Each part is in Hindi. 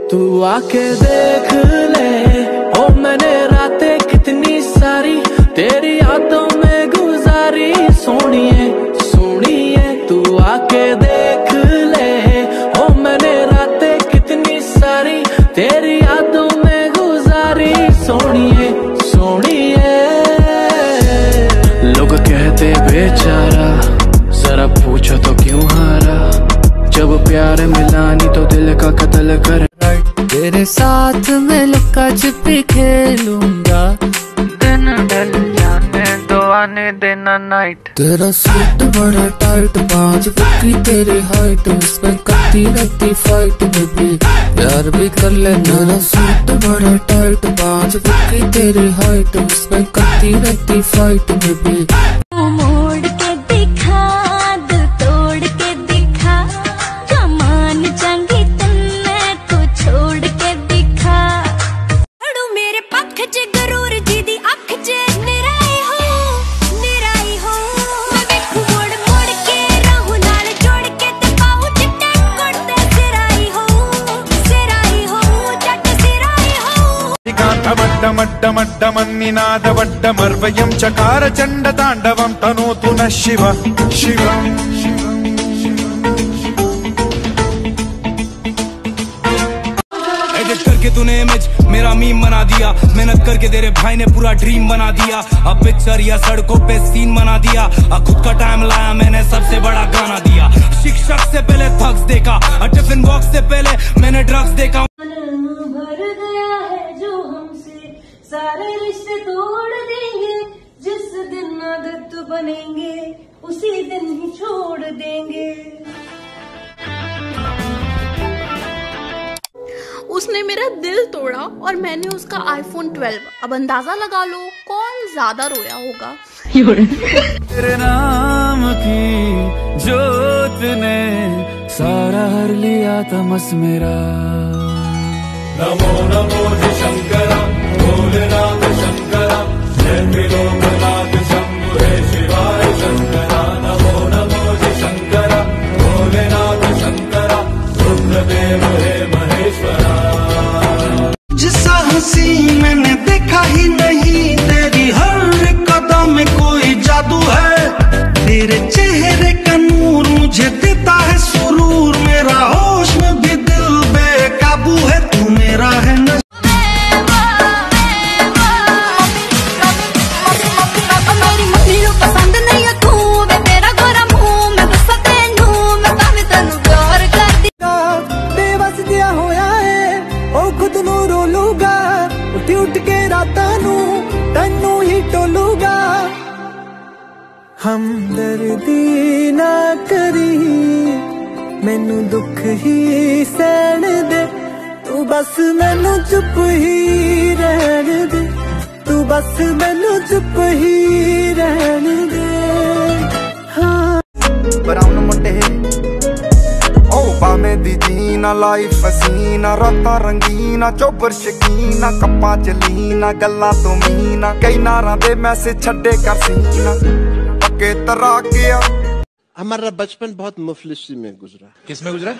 तू आके देख ले ओ मैंने रातें कितनी सारी तेरी यादों में गुजारी। सोनिए सोनिए तू आके देख ले ओ मैंने रातें कितनी सारी तेरी यादों में गुजारी। सोनिए सोनिए लोग कहते बेचारा जरा पूछो तो क्यों हारा। जब प्यार मिला नहीं तो दिल का कत्ल कर। तेरे साथ मैं लुक्का छिपी खेलूंगा दिन ढल जाने दो आने देना नाइट। तेरा सूट बड़ा टाइट 5 फुट की तेरी हाइट उसमें करती रहती फाइट बेबी प्यार भी कर ले। तेरा सूट बड़ा टाइट 5 फुट की तेरी हाइट उसमें करती रहती फाइट बेबी। मोड़ के दिखा दिल तोड़ के दिखा कमान चंगी तन्ने तू छोड़ के दिखा। अड़ू मेरे पक्ष च गरूर जी दी अख च निराई हो मैं देखू मोड़ मोड़ के राहु नाल जोड़ के ते पाऊं चिट्टे कुड़ते सिराई हो जट सिराई हो। मड्डमन्निनादवड्डमर्वयं चकार चण्डताण्डवं तनोतु नः शिव शिव। एडिट करके तूने इमेज मेरा मीम बना दिया मेहनत करके तेरे भाई ने पूरा ड्रीम बना दिया। अब पिक्चर या सड़कों पे सीन बना दिया। अब खुद का टाइम लाया मैंने सबसे बड़ा गाना दिया। शिक्षक से पहले थक्स देखा टिफिन बॉक्स से पहले मैंने ड्रग्स देखा। भर गया है जो हमसे सारे रिश्ते तोड़ देंगे जिस दिन आदत बनेंगे उसी दिन ही छोड़ देंगे। उसने मेरा दिल तोड़ा और मैंने उसका iPhone 12। अब अंदाजा लगा लो कौन ज्यादा रोया होगा। तेरे नाम की जोत ने सारा हर लिया तमस मेरा। नमो नमो शंकर भोलेनाथ शंकर जय त्रिलोकनाथ शंभु हे शिवाय शंकर। नमो नमो शंकर भोलेनाथ शंकर रुद्रदेव हे महेश्वरा। जिसा हंसी मैंने देखा ही नहीं तेरी हर कदम में कोई जादू है। तेरे चेहरे का नूर मुझे देता है सुरूर मेरा होश में भी दिल बेकाबू है। तू मेरा है न हमदर्दी ना करी मैनू दुख ही सहन दे तू बस मैनू चुप ही रहन दे तू बस मैनू चुप ही रहन दे। हाँ ब्राउन मुंडे ओ बामे दी जीना लाइफ हसीना रातां रंगीना चोबर शकीना कप्पां च लीना गल्लां तो मीना कई नारां दे मैसेज छड्डे कर सीना पक्के तरा गया। हमारा बचपन बहुत मुफलिसी में गुजरा। किसमें गुजरा?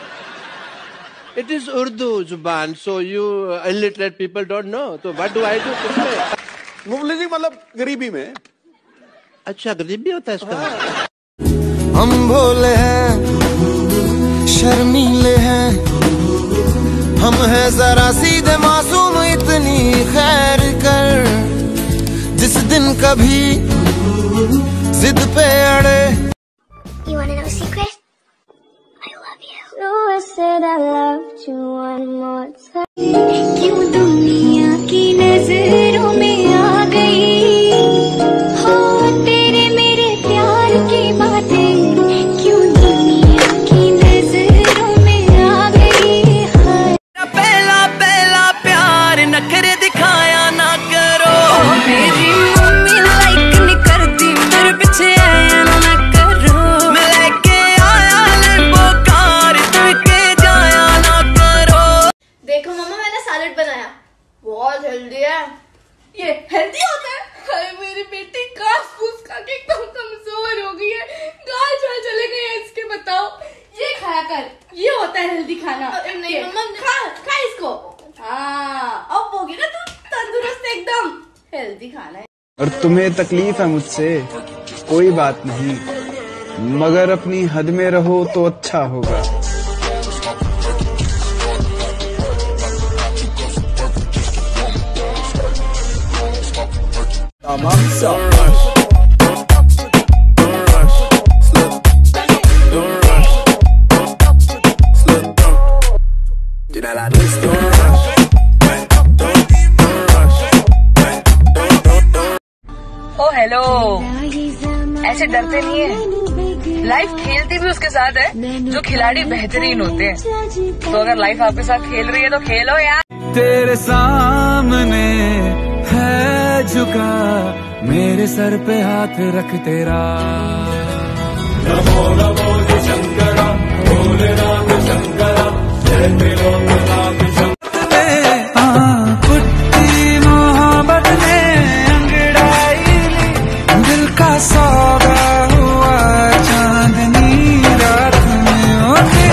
It is Urdu जुबान, so you illiterate people don't know. तो what do I do? मुफलिसी मतलब गरीबी में। अच्छा गरीबी होता है इसका। हम भोले हैं शर्मीले हैं हम हैं जरा सीधे मासूम इतनी खैर कर जिस दिन कभी जिद पे अड़े। You wanna know a secret? I love you. No, I said I loved you one more time. क्यों दुनिया की नजरों में आ गई हो तेरे मेरे प्यार की बातें क्यों दुनिया की नजरों में आ गई है। पहला पहला प्यार नखरे दिखाया ना करो मेरी मम्मी लाइक नहीं करती मेरे पीछे आया ना करो। मैं लेके आया लेम्बो कार तुके जाया ना करो। देखो मम्मा मैंने सैलेड बनाया बहुत हेल्दी है। ये हेल्दी होता है? अरे मेरी बेटी घास फूस खा के एकदम कमजोर हो गई है। गाल छाल चले गए हैं इसके। बताओ ये खाया कर ये होता है हेल्दी खाना। नहीं मम्मा खा खा और तुम्हें तकलीफ है मुझसे, कोई बात नहीं, मगर अपनी हद में रहो तो अच्छा होगा। ओ हेलो, ऐसे डरते नहीं है। लाइफ खेलती भी उसके साथ है जो खिलाड़ी बेहतरीन होते हैं। तो अगर लाइफ आपके साथ खेल रही है तो खेलो यार। तेरे सामने है झुका, मेरे सर पे हाथ रख तेरा। नमो नमो शंकरा, भोलेनाथ शंकरा, जय त्रिलोकनाथ शंकरा। पुट्टी मोहब्बत ने अंगड़ाई ली, दिल का सौदा हुआ चांदनी रात में होते।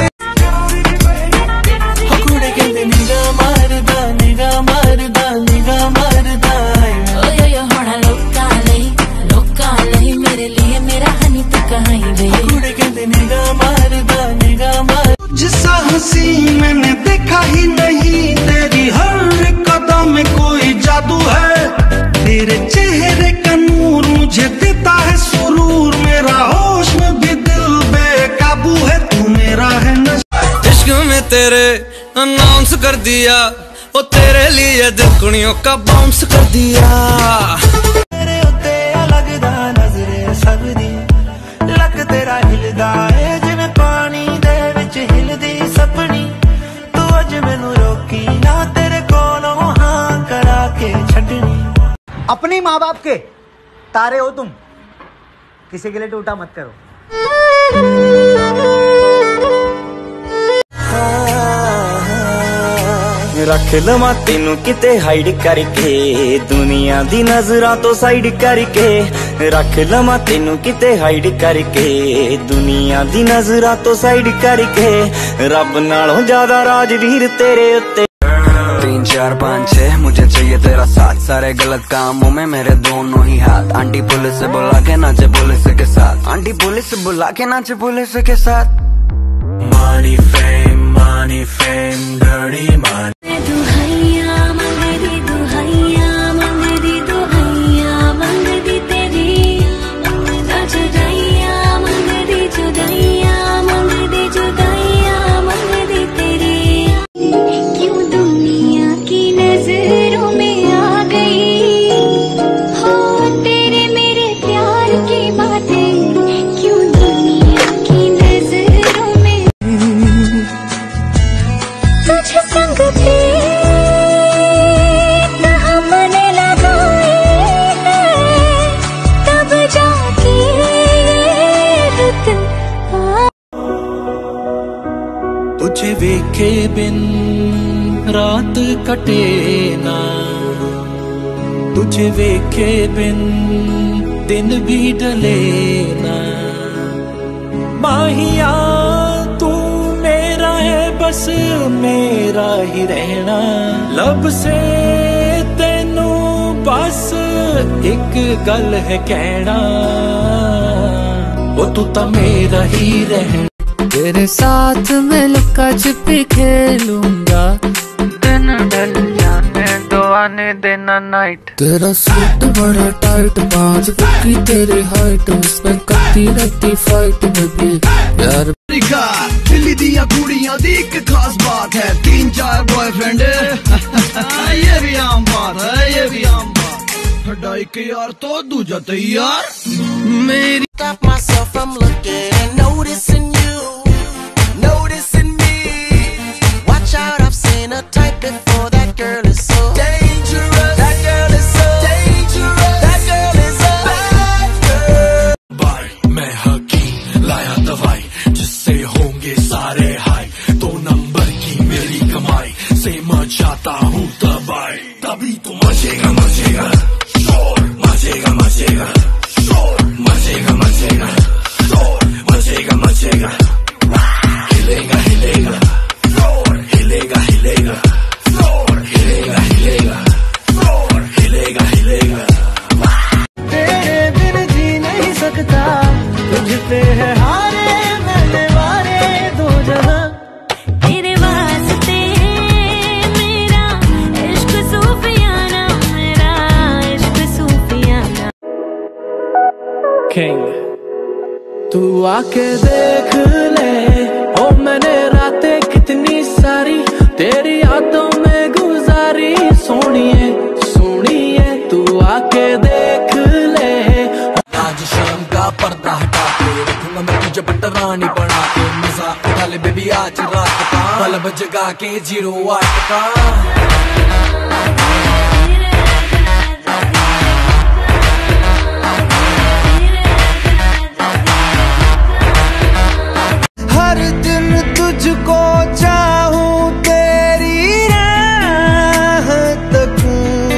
कुड़े कहते निगाह मारदा, निगाह मारदा, निगाह मारदा। ओयो यो होना लोका लई मेरे लिए मेरा हनी तू कहाँ गई। कुड़े कहते निगाह मारदा, निगाह मार। जिसा हंसी मैंने देखा ही नहीं, तेरी हर कदम में कोई जादू है। तेरे चेहरे का नूर मुझे देता है सुरूर, मेरा होश में भी दिल बेकाबू है, तू मेरा है नशा। इश्क में तेरे अनाउंस कर दिया, वो तेरे लिए दिल कुड़ियों का बाउंस कर दिया। तेरे उत्ते लगदा नजरे सबदी, लक तेरा हिलदा है जिवें पानी दे विच हिलदी सपनी। तू अज मैनू रोकी ना, तेरे कोलों हां करा के छड्डनी। अपनी माँ बाप के तारे हो तुम, किसी के लिए टूटा मत करो। रख लवा तेनू किते हाइड करके, दुनिया दी नजरां तो साइड करके। रख लवा तेनू किते हाइड करके, दुनिया दी नजरां तो साइड करके। रब नालों ज्यादा राजवीर तेरे उत्ते। 3 4 5 6 मुझे चाहिए तेरा साथ, सारे गलत कामों में मेरे दोनों ही हाथ। आंटी पुलिस से बुला के नाचे पुलिस के साथ, आंटी पुलिस से बुला के नाचे पुलिस के साथ। Money fame, dirty money। दुहाइया मंगदी, दुहाइया मंगदी, दुहाइया मंगदी तेरी। जुदाइया मंगदी, जुदाइया मंगदी, जुदाइया मंगदी तेरी। क्यों दुनिया की नजरों में आ गई हो तेरे मेरे प्यार की बातें। क्यों दुनिया की नजरों में तुझे संग पे हमने लगाए हैं, तब जाके रुत तुझे वेखे बिन रात कटे ना, तुझे वेखे बिन दिन भी ढले ना। माहिया तू मेरा है, बस मेरा ही रहना। लब से तेनू बस एक गल है कहना, वो तू ता मेरा ही रहना। तेरे साथ मैं लुक्का छिपी खेलूंगा, दिन ढल जाने दो आने देना नाइट। तेरा सूट बड़ा टाइट, 5 फुट की तेरी हाइट, उसमें करती रहती फाइट बेबी यार। दिल्ली दिया कुड़ियां दी एक खास बात है, 3 4 बॉयफ्रेंड ये भी आम बात है, ये भी आम बात। हटा एक यार तो दूजा तैयार। मेरी Stop myself from looking and noticing you, noticing me. Watch out, I've seen a type before. That girl is so dangerous. That girl is so dangerous. That girl is a bad girl. Bye मैं हकीम लाया दवाई, जिससे होंगे सारे हाई। 2 नंबर की मेरी कमाई से मचाता हूँ तबाही, तभी तो मचेगा मचेगा शोर, मचेगा मचेगा शोर, मचेगा मचेगा शोर, मचेगा मचेगा। हिलेगा हिलेगा शोर, हिलेगा हिलेगा शोर, हिलेगा हिलेगा शोर, हिलेगा हिलेगा। आके देख ले, ओ मैंने रातें कितनी सारी तेरी यादों में गुजारी। सोनिए सोनिए तू आके देख ले। आज शाम का पर्दा हटा के रखूंगा मैं तुझे पटरानी बना के। मजा उठा ले बेबी आज रात का, बल्ब जगा के 08 का। हर दिन तुझको चाहूं, तेरी राह तकूं,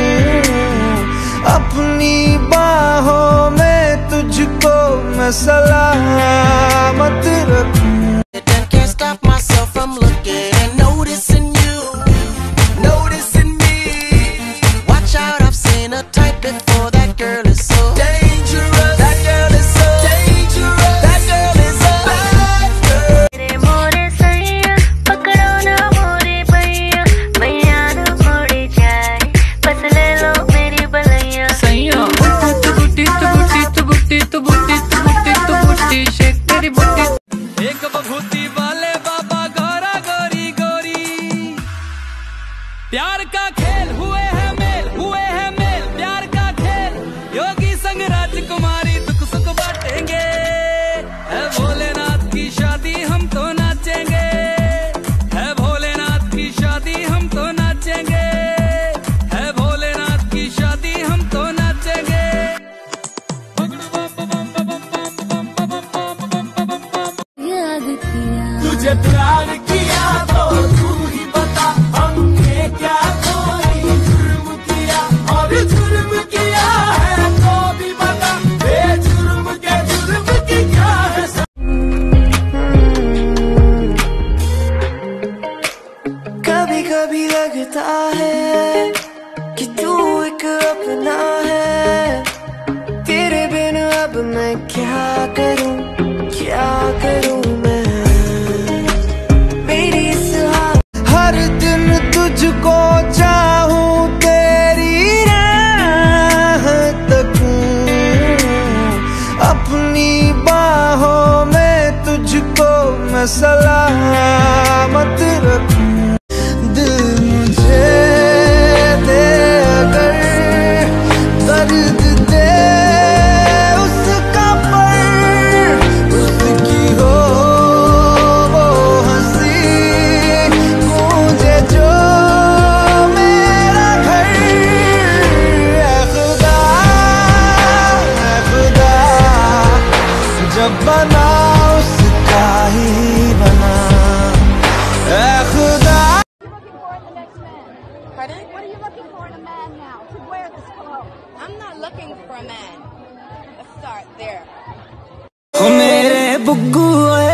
अपनी बाहों में तुझको मैं सलामत रखूं। Can't stop myself from looking and noticing you, noticing me. Watch out, I've seen a type before. That girl is so dangerous. That girl is so dangerous. That girl is a bad girl. मेरे मोरे सैया पकड़ो ना मोरे भैया, भैया ना मोड़े जाए, बस ले लो मेरी बलैया। सैया तू बुट्टी तू बुट्टी तू बुट्टी तू बुट्टी तू बुट्टी तू बुट्टी शेक तेरी बुट्टी। एक बभूति वाले बाबा गौरा गोरी गोरी, प्यार का खेल हुए हैं मेल, हुए हैं मेल, प्यार का खेल। योगी संग राजकुमारी दुख सुख बांटेंगे, है भोलेनाथ की शादी हम तो नाचेंगे, है भोलेनाथ की शादी हम तो नाचेंगे, है भोलेनाथ की शादी हम तो नाचेंगे। तुझे प्यार किया तो तू ही बता, हमने क्या कोई जुर्म किया, और जुर्म किया है तो भी बता, बेजुर्म के जुर्म की क्या है। कभी कभी लगता है कि तू एक अपना है, तेरे बिन अब मैं क्या करूं मैं। मेरी इस हर दिन तुझको चाहूं, तेरी राह तकूं, अपनी बाहों में तुझको मैं सलामत रखूं। दिल मुझे दे अगर दर्द दे उसका पर, उसकी हो वो हंसी, गूंजे जो मेरा घर। ऐ खुदा जब बना उसका ही बना। ऐ खुदा Pardon? What are you looking for in a man now? To wear this clothes? I'm not looking for a man. Let's start there. मेरे बुग्गू